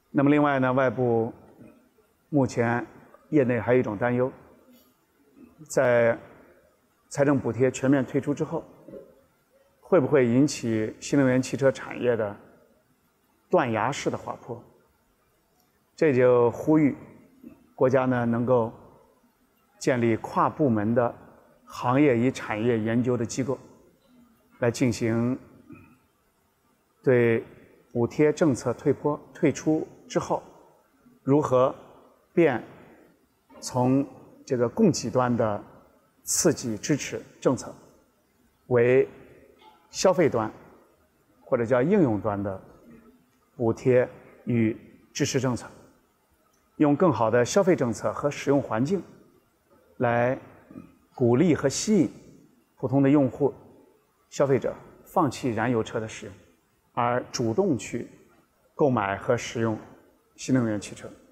那么另外呢，外部目前业内还有一种担忧，在财政补贴全面退出之后，会不会引起新能源汽车产业的断崖式的滑坡？这就呼吁国家呢能够建立跨部门的行业与产业研究的机构，来进行对补贴政策退出之后，如何变从这个供给端的刺激支持政策，为消费端或者叫应用端的补贴与支持政策，用更好的消费政策和使用环境来鼓励和吸引普通的用户、消费者放弃燃油车的使用，而主动去购买和使用新能源汽车。